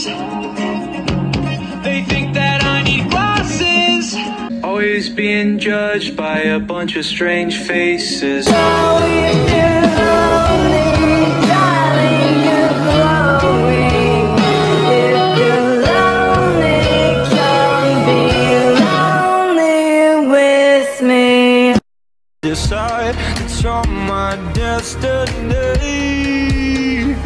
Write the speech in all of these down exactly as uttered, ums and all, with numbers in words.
They think that I need glasses. Always being judged by a bunch of strange faces. Decide it's on my destiny.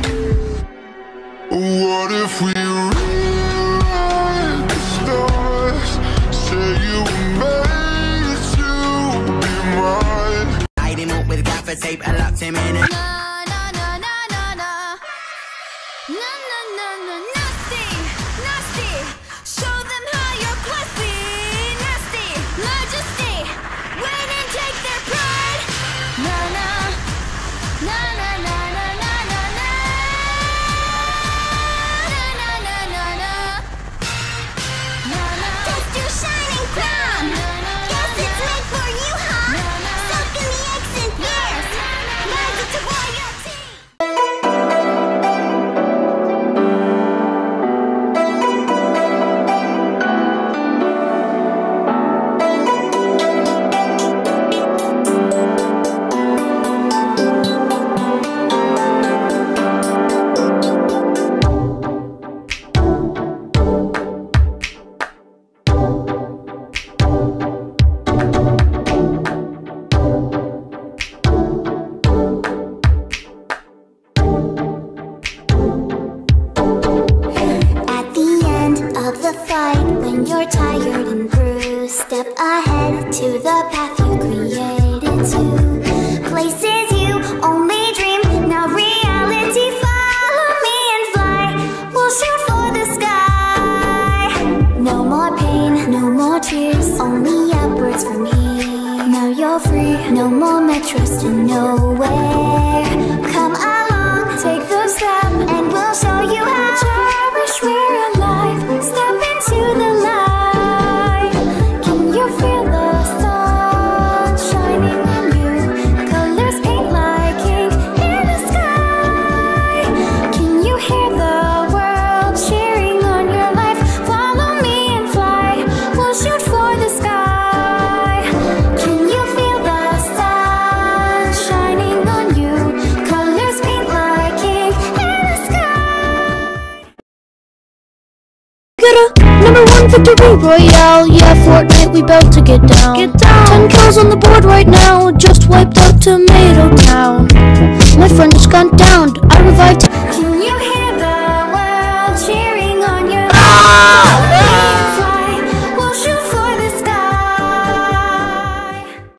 What if we rewrite the stars? Say you were made to be mine. Tied him up with gaffer tape and locked him in it. When you're tired and bruised, step ahead to the path you created to places you only dream. Now reality, follow me and fly. We'll shoot for the sky. No more pain, no more tears, only upwards from here. Now you're free, no more metros to nowhere. Come along, take the step, and we'll show you how. Cherish, we're alive. Step into the light. Can you feel the sun shining on you? Colors paint like ink in the sky. Can you hear the world cheering on your life? Follow me and fly. We'll shoot for the sky. Can you feel the sun shining on you? Colors paint like ink in the sky. Number one victory royale, yeah, Fortnite, we bout to get down. Get down. Ten kills on the board right now, just wiped out Tomato Town. My friend just got downed, I revived. Can you hear the world cheering on your life? Fly, we'll shoot for the sky.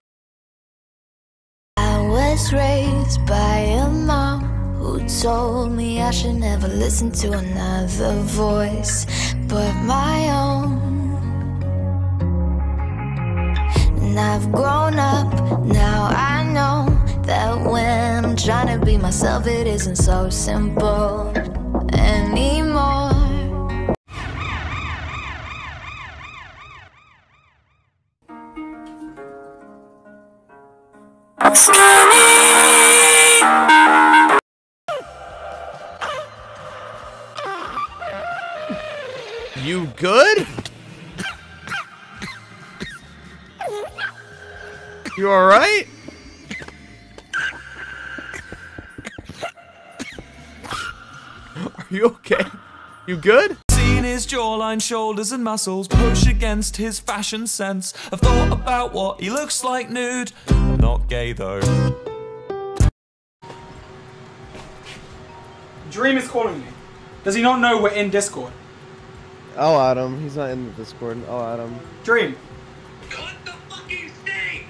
I was raised by a mom who told me I should never listen to another voice but my own. And I've grown up, now I know that when I'm trying to be myself, it isn't so simple anymore. You good? You alright? Are you okay? You good? Seen his jawline, shoulders and muscles push against his fashion sense. I've thought about what he looks like nude. I'm not gay though. Dream is calling me. Does he not know we're in Discord? I'll add him. He's not in the Discord. I'll add him. Dream. Cut the fucking sting!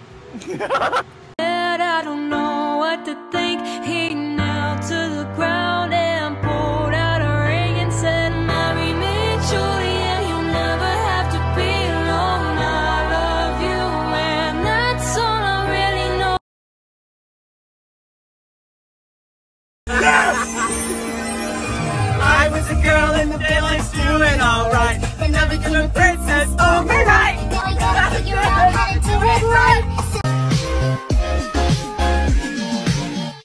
I don't know what to think. He knelt to the ground and pulled out a ring and said, marry me, Julia, you'll never have to be alone. I love you, and that's all I really know. I was a girl in the daylights doing alright, but now become a princess overnight. Now you gotta figure out how to do it right.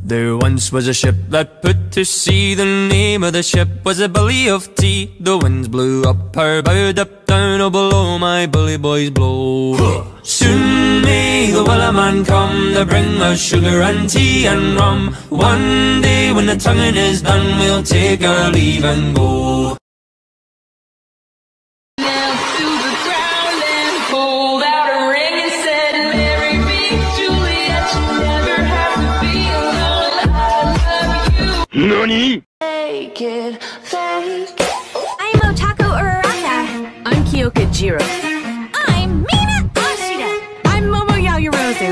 There once was a ship that put to sea. The name of the ship was a Billy of Tea. The winds blew up her bow, up down, oh below my bully boys blow. Soon may the Wellerman come to bring us sugar and tea and rum. One day when the tonguing is done, we'll take our leave and go. Nani? Naked, fake. I'm Otako Uraraka. I'm Kyoka Jiro. I'm Mina Ashida. I'm Momo Yaoyorozu.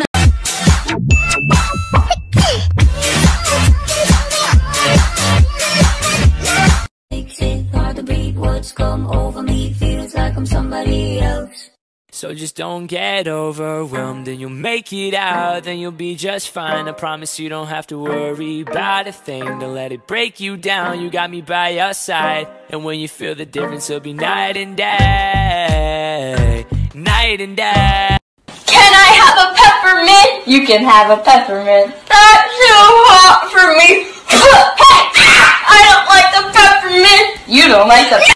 Makes it hard to breathe. What's come over me feels like I'm somebody else. So just don't get overwhelmed and you'll make it out, then you'll be just fine. I promise you don't have to worry about a thing. Don't let it break you down, you got me by your side. And when you feel the difference, it'll be night and day, night and day. Can I have a peppermint? You can have a peppermint. That's too hot for me. Hey, I don't like the peppermint. You don't like the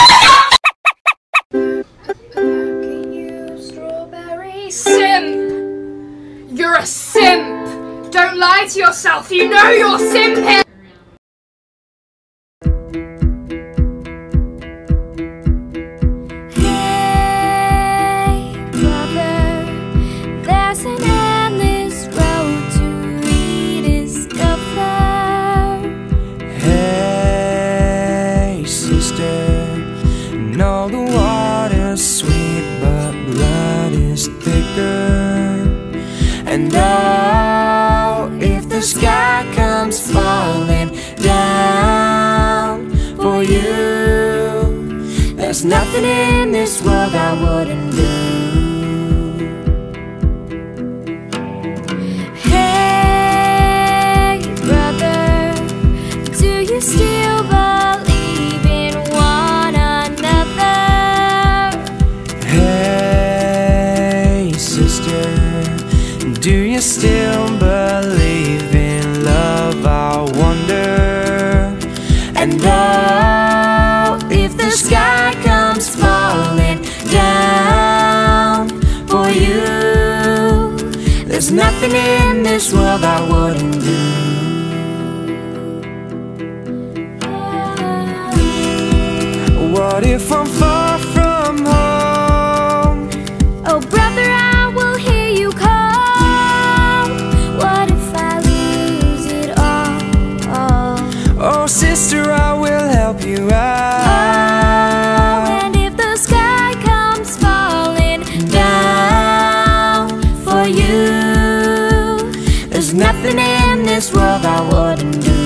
Simp! You're a simp! Don't lie to yourself, you know you're simping! Hey, brother, there's an endless road to rediscover. Hey, sister, know the water's sweet, but blood is thicker. And oh, if the sky comes falling down for you, there's nothing in this world I wouldn't do. Hey, brother, do you still believe in one another? Hey, sister, do you still believe in love? I wonder. And oh, if the sky comes falling down for you, there's nothing in this world I wouldn't do. What if I'm far from home? Oh brother, I will hear you call. What if I lose it all? Oh sister, I will help you out. Oh, and if the sky comes falling down for you, there's nothing in this world I wouldn't do.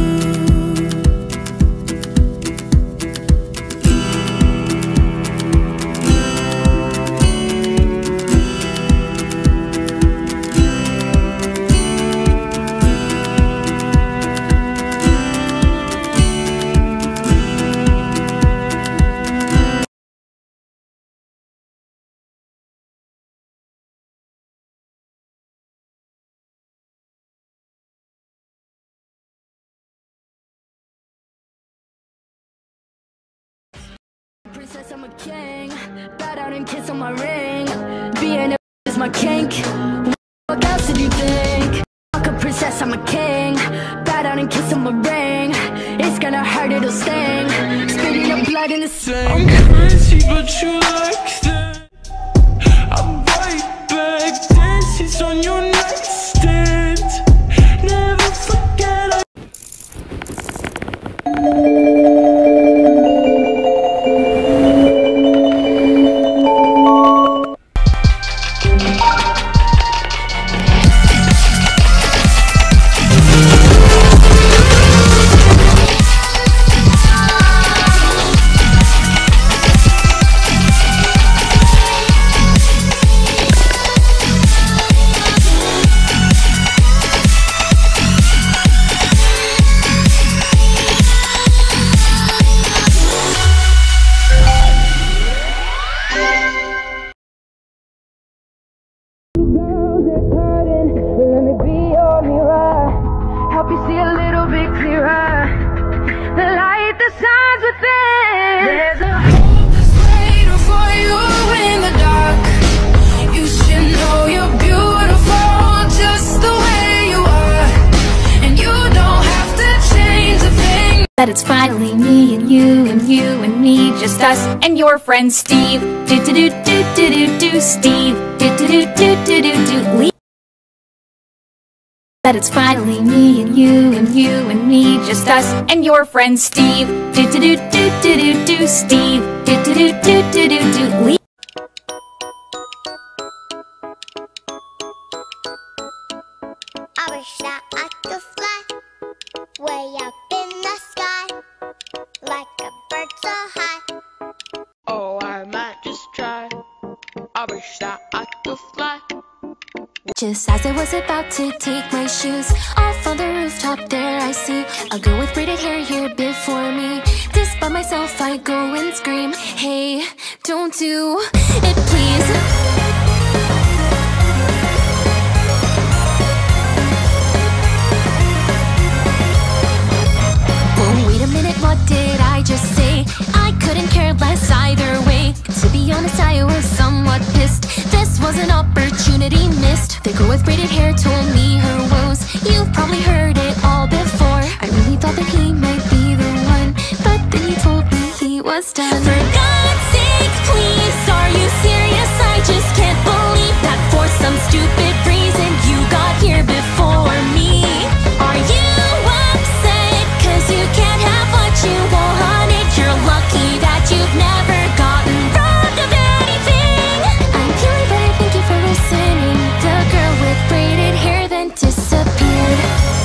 Princess, I'm a king. Bow down and kiss on my ring. Being a is my kink. What else did you think? Fuck a princess, I'm a king. Bow down and kiss on my ring. It's gonna hurt, it'll sting. Spitting your blood in the sink. I'm crazy, but you like that. I'm right back. Dances on your nightstand. Never forget I that it's finally me and you and you and me, just us and your friend Steve. Do do do do do do do Steve. Do do do do do do do Lee. That it's finally me and you and you and me, just us and your friend Steve. Do do do do do do do Steve. Do do do do do do do Lee. I wish that I could fly way up in the sky, like a bird so high. Oh, I might just try. I wish that I could fly. Just as I was about to take my shoes off on the rooftop, there I see a girl with braided hair here before me. Just by myself I go and scream, hey, don't do it please. What did I just say? I couldn't care less either way. To be honest, I was somewhat pissed. This was an opportunity missed. The girl with braided hair told me her woes. You've probably heard it all before. I really thought that he might be the one, but then he told me he was done. For God's sake, please, are you serious? I just can't believe that for some stupid reason you got here before me. Are you upset? Cause you can't have what you wanted. You're lucky that you've never gotten robbed of anything. I'm feeling better, thank you for listening. The girl with braided hair then disappeared.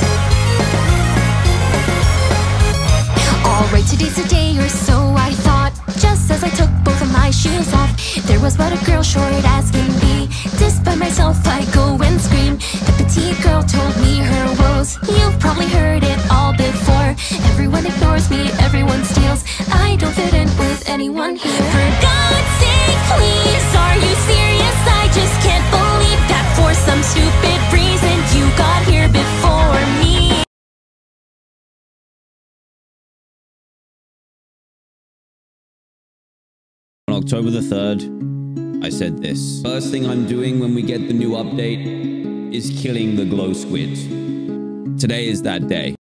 Alright, today's the day or so I thought. Just as I took both of my shoes off, there was but a girl short as can be. Just by myself I go and scream. The petite girl told me her woes. You've probably heard it all before. Everyone ignores me, everyone steals. I don't fit in with anyone here. For God's sake, please, are you serious? I just can't believe that for some stupid reason you got here before me. On October the third, I said this. First thing I'm doing when we get the new update is killing the glow squid. Today is that day.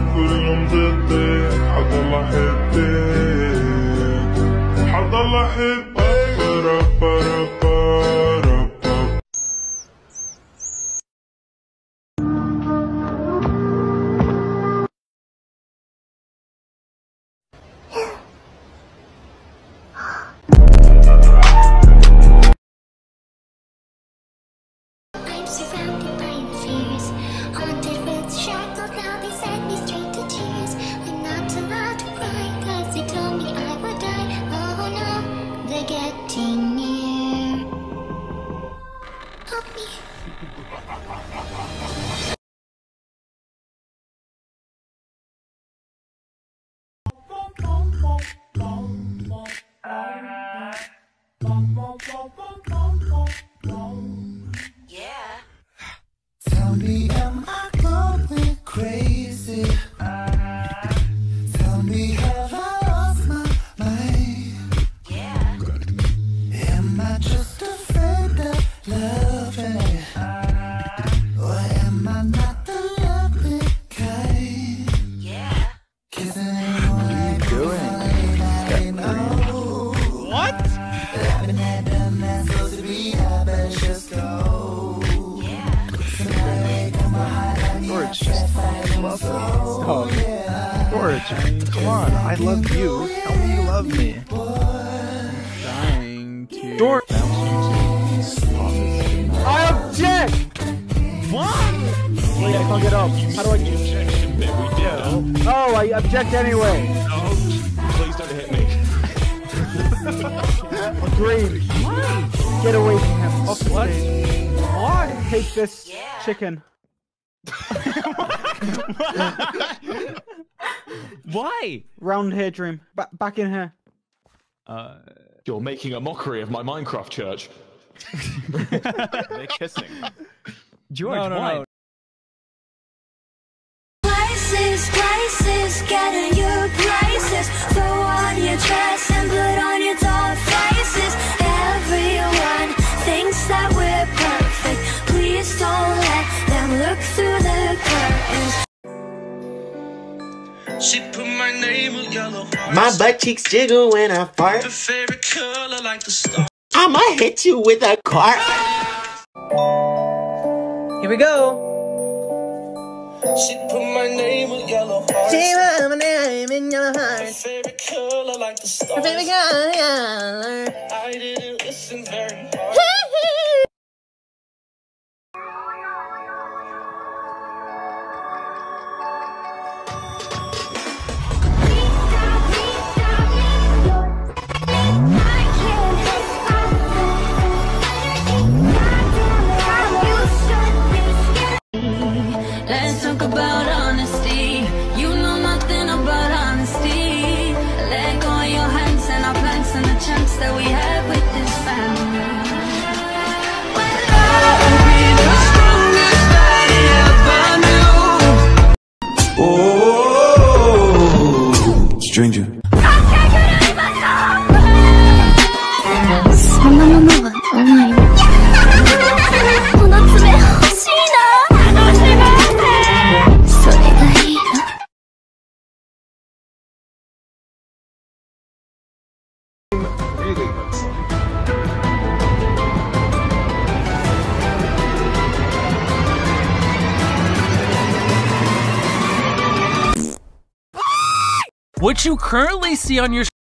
I'm surrounded by your fears, haunted with shackles. Now they send me straight to tears. I'm not allowed to cry, cause they told me I would die. Oh no, they're getting near. Help me. Tell me, am I going crazy? Tell me, have I lost my mind? Yeah. Am I just afraid of loving? Or am I not the loving kind? Yeah. Kissing ain't what are you doing? What? Haven't had done that, so to be, I better just go. George, love me. Oh, George, come on. I love you. Tell me you love me. Trying to. George. I object! What? Wait, I can't get up. How do I get objection bit? We did. Oh, I object anyway. No, please don't hit me. Agreed. Get away from him. Off the stage. What? Take this chicken. Why? Round here, Dream. Ba back in here. Uh, You're making a mockery of my Minecraft church. They're kissing. George, no, no, why? No. Places, places, get in your places. Throw on your dress and put on your doll faces. Everyone thinks that we're perfect. Please don't let them look through the curtains. She put my name My butt cheeks jiggle when I fart. I might hit you with a cart. Here we go. She put my name in yellow hearts. She put my name in yellow hearts. Her favorite color like the stars. Her favorite color. I didn't listen very hard. Let's talk about honesty. You know nothing about honesty. Let go of your hands and our plans and the chance that we have with this family. When love will be the strongest that it ever knew. Oh, stranger. What you currently see on your